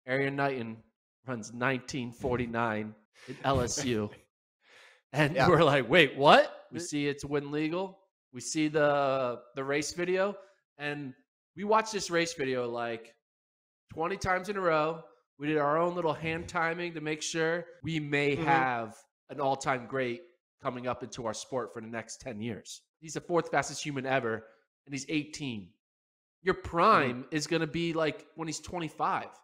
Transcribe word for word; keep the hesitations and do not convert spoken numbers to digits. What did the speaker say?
Erriyon Knighton runs nineteen forty-nine at L S U. And Yeah. we're like, wait, what? We see it's win legal. We see the the race video. And we watched this race video like twenty times in a row. We did our own little hand timing to make sure we may Mhm. have an all-time great coming up into our sport for the next ten years. He's the fourth fastest human ever, and he's eighteen. Your Mhm. prime is going to be like when he's twenty-five.